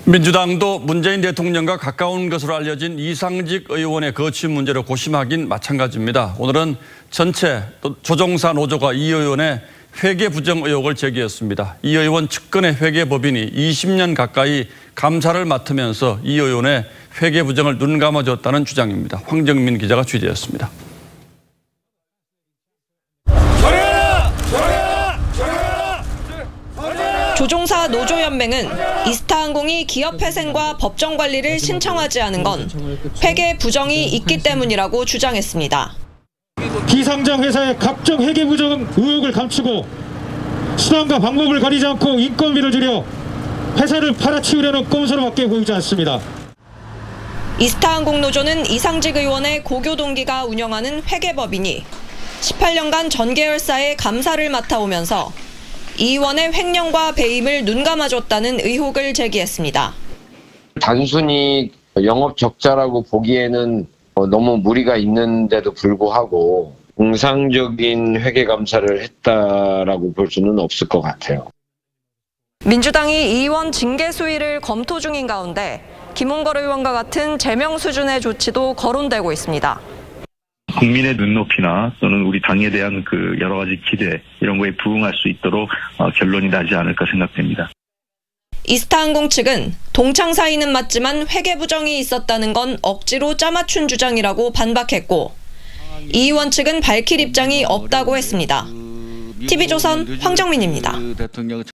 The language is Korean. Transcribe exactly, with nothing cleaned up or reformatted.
민주당도 문재인 대통령과 가까운 것으로 알려진 이상직 의원의 거취 문제를 고심하긴 마찬가지입니다. 오늘은 전체 조종사 노조가 이 의원의 회계 부정 의혹을 제기했습니다. 이 의원 측근의 회계법인이 이십 년 가까이 감사를 맡으면서 이 의원의 회계 부정을 눈감아줬다는 주장입니다. 황정민 기자가 취재했습니다. 조종사 노조연맹은 이스타항공이 기업회생과 법정관리를 신청하지 않은 건 회계 부정이 있기 때문이라고 주장했습니다. 비상장 회사의 각종 회계 부정 의혹을 감추고 수단과 방법을 가리지 않고 인건비를 줄여 회사를 팔아치우려는 꼼수로밖에 보이지 않습니다. 이스타항공 노조는 이상직 의원의 고교 동기가 운영하는 회계법인이 십팔 년간 전 계열사의 감사를 맡아오면서 이 의원의 횡령과 배임을 눈감아줬다는 의혹을 제기했습니다. 단순히 영업 적자라고 보기에는 너무 무리가 있는데도 불구하고 정상적인 회계 감사를 했다라고 볼 수는 없을 것 같아요. 민주당이 이 의원 징계 수위를 검토 중인 가운데 김홍걸 의원과 같은 제명 수준의 조치도 거론되고 있습니다. 국민의 눈높이나 또는 우리 당에 대한 그 여러 가지 기대 이런 거에 부응할 수 있도록 결론이 나지 않을까 생각됩니다. 이스타항공 측은 동창 사이는 맞지만 회계 부정이 있었다는 건 억지로 짜맞춘 주장이라고 반박했고 이 의원 측은 밝힐 입장이 없다고 했습니다. 티비조선 황정민입니다.